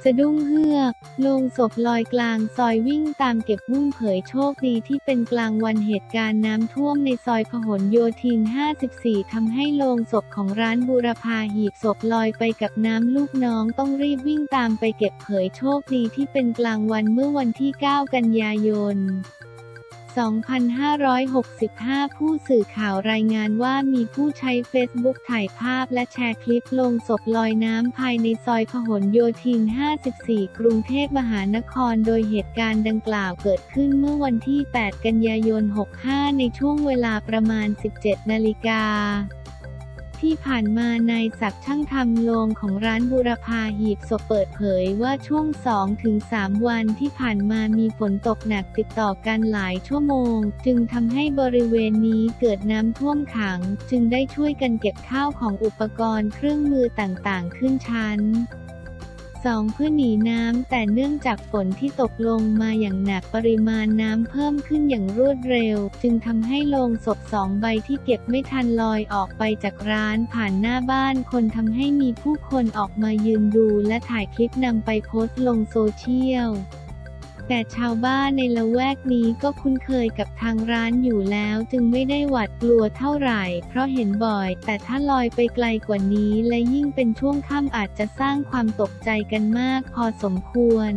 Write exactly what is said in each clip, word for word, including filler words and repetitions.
สะดุ้งเฮือกโลงศพลอยกลางซอยวิ่งตามเก็บหุ้มเผยโชคดีที่เป็นกลางวันเหตุการณ์น้ำท่วมในซอยพหลโยธิน ห้าสิบสี่ ทำให้โลงศพของร้านบูรพาหีบศพลอยไปกับน้ำลูกน้องต้องรีบวิ่งตามไปเก็บเผยโชคดีที่เป็นกลางวันเมื่อวันที่ เก้า กันยายน สองพันห้าร้อยหกสิบห้า ผู้สื่อข่าวรายงานว่ามีผู้ใช้เฟซบุ๊กถ่ายภาพและแชร์คลิปโลงศพลอยน้ำภายในซอยพหลโยธิน ห้าสิบสี่ กรุงเทพมหานครโดยเหตุการณ์ดังกล่าวเกิดขึ้นเมื่อวันที่ แปด กันยายน หกสิบห้า ในช่วงเวลาประมาณ สิบเจ็ด นาฬิกาที่ผ่านมานายศักดิ์ช่างทำโลงของร้านบูรพาหีบศพเปิดเผยว่าช่วง สองถึงสาม วันที่ผ่านมามีฝนตกหนักติดต่อกันหลายชั่วโมงจึงทำให้บริเวณนี้เกิดน้ำท่วมขังจึงได้ช่วยกันเก็บข้าวของอุปกรณ์เครื่องมือต่างๆขึ้นชั้นสองเพื่อหนีน้ำแต่เนื่องจากฝนที่ตกลงมาอย่างหนักปริมาณน้ำเพิ่มขึ้นอย่างรวดเร็วจึงทำให้โลงศพสองใบที่เก็บไม่ทันลอยออกไปจากร้านผ่านหน้าบ้านคนทำให้มีผู้คนออกมายืนดูและถ่ายคลิปนำไปโพสต์ลงโซเชียลแต่ชาวบ้านในละแวกนี้ก็คุ้นเคยกับทางร้านอยู่แล้วจึงไม่ได้หวาดกลัวเท่าไหร่เพราะเห็นบ่อยแต่ถ้าลอยไปไกลกว่านี้และยิ่งเป็นช่วงค่ำอาจจะสร้างความตกใจกันมากพอสมควร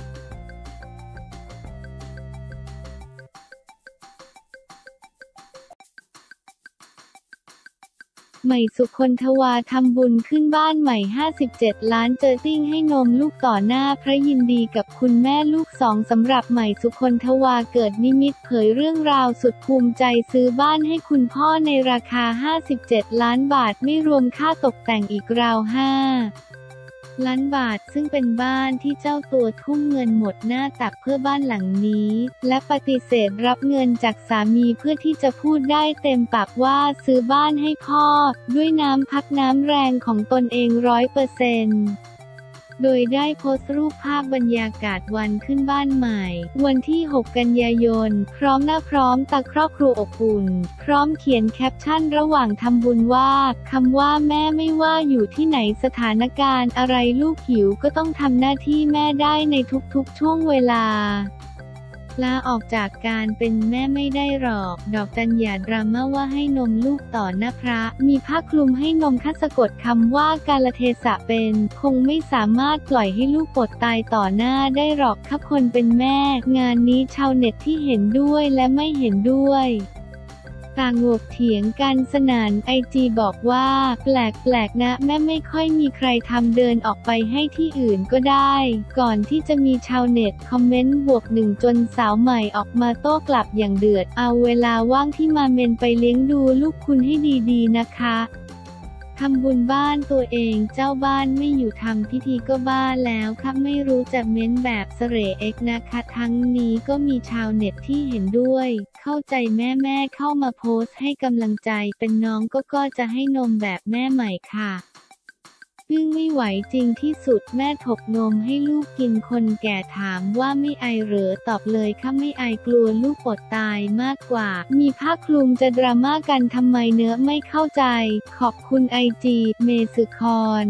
ใหม่สุคนทวาทำบุญขึ้นบ้านใหม่ห้าสิบเจ็ดล้านเจอติ้งให้นมลูกต่อหน้าพระยินดีกับคุณแม่ลูกสองสำหรับใหม่สุคนทวาเกิดนิมิตเผยเรื่องราวสุดภูมิใจซื้อบ้านให้คุณพ่อในราคาห้าสิบเจ็ดล้านบาทไม่รวมค่าตกแต่งอีกราวห้าล้านบาทซึ่งเป็นบ้านที่เจ้าตัวทุ่มเงินหมดหน้าตักเพื่อบ้านหลังนี้และปฏิเสธรับเงินจากสามีเพื่อที่จะพูดได้เต็มปากว่าซื้อบ้านให้พ่อด้วยน้ำพักน้ำแรงของตนเองร้อยเปอร์เซ็นต์โดยได้โพสต์รูปภาพบรรยากาศวันขึ้นบ้านใหม่วันที่ หก กันยายนพร้อมหน้าพร้อมตาครอบครัวอบอุ่นพร้อมเขียนแคปชั่นระหว่างทำบุญว่าคำว่าแม่ไม่ว่าอยู่ที่ไหนสถานการณ์อะไรลูกหิวก็ต้องทำหน้าที่แม่ได้ในทุกๆช่วงเวลาลาออกจากการเป็นแม่ไม่ได้หรอกดอกจันหยาดราม่าว่าให้นมลูกต่อหน้าพระมีผ้าคลุมให้นมคัดสะกดคำว่ากาลเทศะเป็นคงไม่สามารถปล่อยให้ลูกอดตายต่อหน้าได้หรอกถ้าคนเป็นแม่งานนี้ชาวเน็ตที่เห็นด้วยและไม่เห็นด้วยต่างงกเถียงกันสนั่นไอจีบอกว่าแปลกๆนะแม่ไม่ค่อยมีใครทำเดินออกไปให้ที่อื่นก็ได้ก่อนที่จะมีชาวเน็ตคอมเมนต์บวกหนึ่งจนสาวใหม่ออกมาโต้กลับอย่างเดือดเอาเวลาว่างที่มาเมนไปเลี้ยงดูลูกคุณให้ดีๆนะคะทำบุญบ้านตัวเองเจ้าบ้านไม่อยู่ทำพิธีก็บ้าแล้วครับไม่รู้จะเม้นแบบเสร่เอกนะคะทั้งนี้ก็มีชาวเน็ตที่เห็นด้วยเข้าใจแม่แม่เข้ามาโพสต์ให้กำลังใจเป็นน้องก็ก็จะให้นมแบบแม่ใหม่ค่ะอึ้งไม่ไหวจริงที่สุดแม่ถกนมให้ลูกกินคนแก่ถามว่าไม่ไอเหรอตอบเลยค่ะไม่ไอกลัวลูกอดตายมากกว่ามีผ้าคลุมจะดราม่ากันทำไมเนื้อไม่เข้าใจขอบคุณไอจีเมสึคอน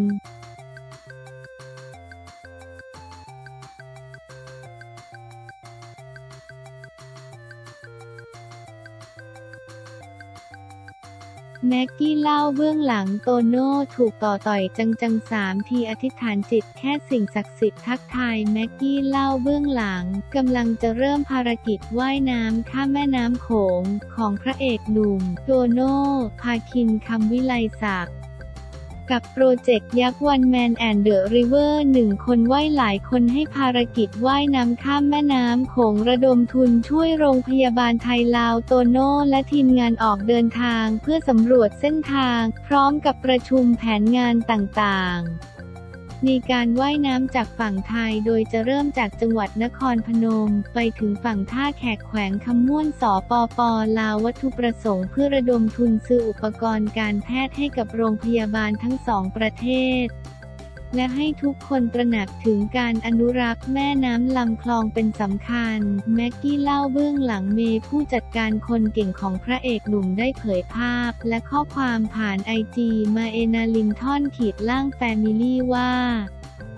แม็กกี้เล่าเบื้องหลังโตโน่ถูกต่อต่อยจังๆสามทีอธิษฐานจิตแค่สิ่งศักดิ์สิทธิ์ทักทายแม็กกี้เล่าเบื้องหลังกำลังจะเริ่มภารกิจว่ายน้ำข้ามแม่น้ำโขงของพระเอกหนุ่มโตโน่พาคินคำวิไลศักดิ์กับโปรเจกต์ยักษ์วันแมนแอนด์เดอะริเวอร์หนึ่งคนว่ายหลายคนให้ภารกิจว่ายน้ำข้ามแม่น้ำโขงระดมทุนช่วยโรงพยาบาลไทยลาวโตโน่และทีมงานออกเดินทางเพื่อสำรวจเส้นทางพร้อมกับประชุมแผนงานต่างๆในการว่ายน้ำจากฝั่งไทยโดยจะเริ่มจากจังหวัดนครพนมไปถึงฝั่งท่าแขกแขวงคำม่วนสปป.ลาววัตถุประสงค์เพื่อระดมทุนซื้ออุปกรณ์การแพทย์ให้กับโรงพยาบาลทั้งสองประเทศและให้ทุกคนตระหนักถึงการอนุรักษ์แม่น้ำลำคลองเป็นสำคัญแม็กกี้เล่าเบื้องหลังเมย์ผู้จัดการคนเก่งของพระเอกหนุ่มได้เผยภาพและข้อความผ่านไอจีมาเอนาลินทอนขีดล่างแฟมิลี่ว่า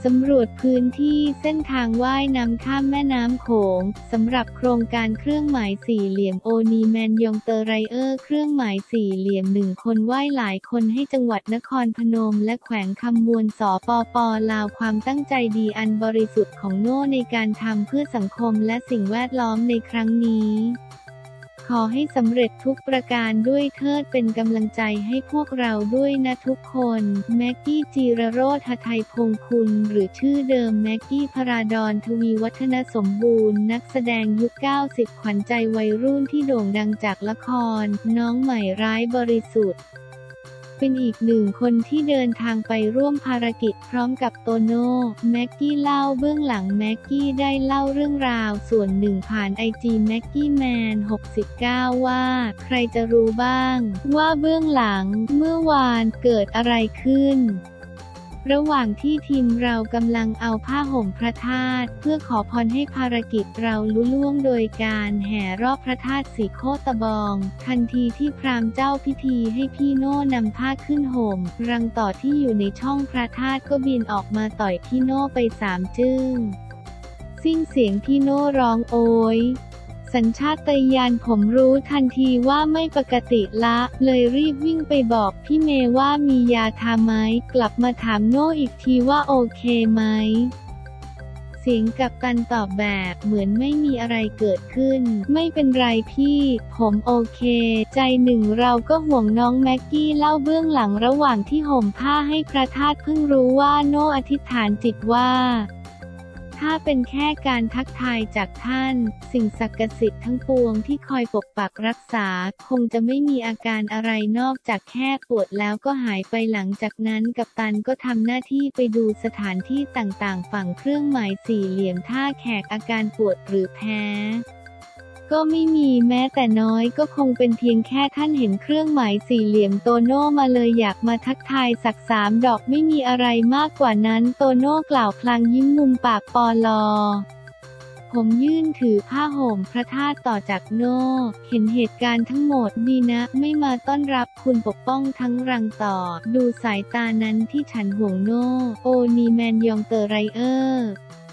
สำรวจพื้นที่เส้นทางว่ายน้ำข้ามแม่น้ำโขงสำหรับโครงการเครื่องหมายสี่เหลี่ยมโอนีแมนยองเตอร์ไรเออร์เครื่องหมายสี่เหลี่ยมหนึ่งคนว่ายหลายคนให้จังหวัดนครพนมและแขวงคำมวลสปป.ลาวความตั้งใจดีอันบริสุทธิ์ของโน่ในการทำเพื่อสังคมและสิ่งแวดล้อมในครั้งนี้ขอให้สำเร็จทุกประการด้วยเทิดเป็นกำลังใจให้พวกเราด้วยนะทุกคนแม็กกี้จีรโรจน์ หทัยพงษ์คุณหรือชื่อเดิมแม็กกี้พราดรทวีวัฒนสมบูรณ์นักแสดงยุคเก้าสิบขวัญใจวัยรุ่นที่โด่งดังจากละครน้องใหม่ร้ายบริสุทธิ์เป็นอีกหนึ่งคนที่เดินทางไปร่วมภารกิจพร้อมกับโตโน่แม็กกี้เล่าเบื้องหลังแม็กกี้ได้เล่าเรื่องราวส่วนหนึ่งผ่านไอจีแม็กกี้แมนหกสิบเก้าว่าใครจะรู้บ้างว่าเบื้องหลังเมื่อวานเกิดอะไรขึ้นระหว่างที่ทีมเรากำลังเอาผ้าห่มพระธาตุเพื่อขอพรให้ภารกิจเราลุล่วงโดยการแห่รอบพระธาตุสีโคตะบองทันทีที่พราหมณ์เจ้าพิธีให้พี่โน่นำผ้าขึ้นห่มรังต่อที่อยู่ในช่องพระธาตุก็บินออกมาต่อยพี่โน่ไปสามจึ้งสิ้นเสียงพี่โน่ร้องโอยสัญชาตญาณผมรู้ทันทีว่าไม่ปกติละเลยรีบวิ่งไปบอกพี่เมย์ว่ามียาทาไหมกลับมาถามโน่อีกทีว่าโอเคไหมเสียงกัปตันตอบแบบเหมือนไม่มีอะไรเกิดขึ้นไม่เป็นไรพี่ผมโอเคใจหนึ่งเราก็ห่วงน้องแม็กกี้เล่าเบื้องหลังระหว่างที่ห่มผ้าให้พระธาตุเพิ่งรู้ว่าโน่อธิษฐานจิตว่าถ้าเป็นแค่การทักทายจากท่านสิ่งศักดิ์สิทธิ์ทั้งปวงที่คอยปกปักรักษาคงจะไม่มีอาการอะไรนอกจากแค่ปวดแล้วก็หายไปหลังจากนั้นกัปตันก็ทำหน้าที่ไปดูสถานที่ต่างๆฝั่งเครื่องหมายสี่เหลี่ยมท่าแขกอาการปวดหรือแพ้ก็ไม่มีแม้แต่น้อยก็คงเป็นเพียงแค่ท่านเห็นเครื่องหมายสี่เหลี่ยมโตโน่มาเลยอยากมาทักทายสักสามดอกไม่มีอะไรมากกว่านั้นโตโน่กล่าวพลางยิ้มมุมปากปลอผมยื่นถือผ้าห่มพระธาตุต่อจากโน่เห็นเหตุการณ์ทั้งหมดดีนะไม่มาต้อนรับคุณปกป้องทั้งรังต่อดูสายตานั้นที่ฉันห่วงโน่โอนีแมนยองเตอร์ไรเออร์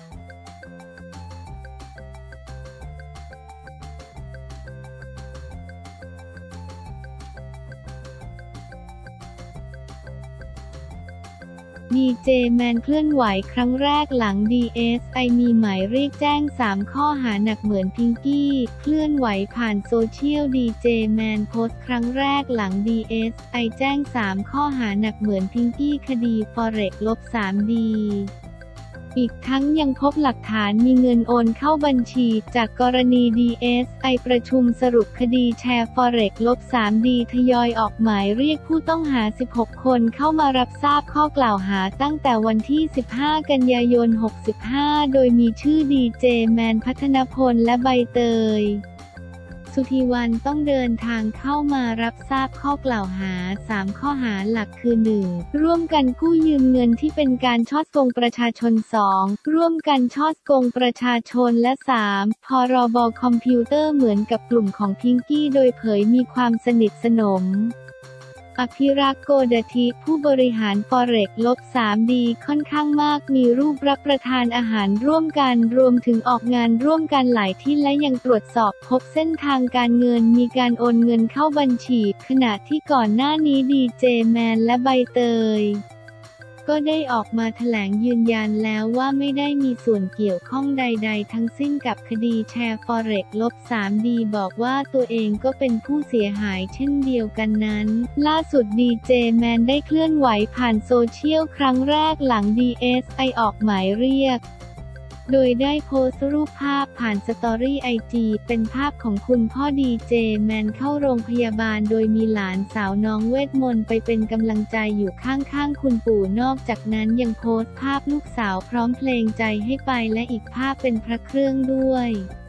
ดีเจแมนเคลื่อนไหวครั้งแรกหลัง ดี เอส ไอ มีหมายเรียกแจ้งสามข้อหาหนักเหมือนพิงกี้เคลื่อนไหวผ่านโซเชียลดีเจแมนโพสต์ครั้งแรกหลัง ดี เอส ไอ แจ้งสามข้อหาหนักเหมือนพิงกี้คดี Forex ลบสาม ดี อีกทั้งยังพบหลักฐานมีเงินโอนเข้าบัญชีจากกรณี ดี เอส ไอ ประชุมสรุปคดีแชร์ Forex ลบสาม ดี ทยอยออกหมายเรียกผู้ต้องหาสิบหกคนเข้ามารับทราบข้อกล่าวหาตั้งแต่วันที่สิบห้ากันยายนหกสิบห้าโดยมีชื่อดีเจแมนพัฒนพลและใบเตยสุธีวรรณต้องเดินทางเข้ามารับทราบข้อกล่าวหาสามข้อหาหลักคือ หนึ่ง ร่วมกันกู้ยืมเงินที่เป็นการฉ้อโกงประชาชน สอง ร่วมกันฉ้อโกงประชาชนและ สาม พรบคอมพิวเตอร์เหมือนกับกลุ่มของพิงกี้โดยเผยมีความสนิทสนมอภิรักษ์โกดทิผู้บริหาร Forex ลบสาม ดีค่อนข้างมากมีรูปรับประทานอาหารร่วมกันรวมถึงออกงานร่วมกันหลายที่และยังตรวจสอบพบเส้นทางการเงินมีการโอนเงินเข้าบัญชีขณะที่ก่อนหน้านี้ดีเจแมนและใบเตยก็ได้ออกมาแถลงยืนยันแล้วว่าไม่ได้มีส่วนเกี่ยวข้องใดๆทั้งสิ้นกับคดีแชร์ Forex ลบสาม ดีบอกว่าตัวเองก็เป็นผู้เสียหายเช่นเดียวกันนั้นล่าสุดดีเจแมนได้เคลื่อนไหวผ่านโซเชียลครั้งแรกหลัง ดี เอส ไอ ออกหมายเรียกโดยได้โพสต์รูปภาพผ่านสตอรี่ไอจีเป็นภาพของคุณพ่อดีเจแมนเข้าโรงพยาบาลโดยมีหลานสาวน้องเวทมนต์ไปเป็นกำลังใจอยู่ข้างๆคุณปู่นอกจากนั้นยังโพสต์ภาพลูกสาวพร้อมเพลงใจให้ไปและอีกภาพเป็นพระเครื่องด้วย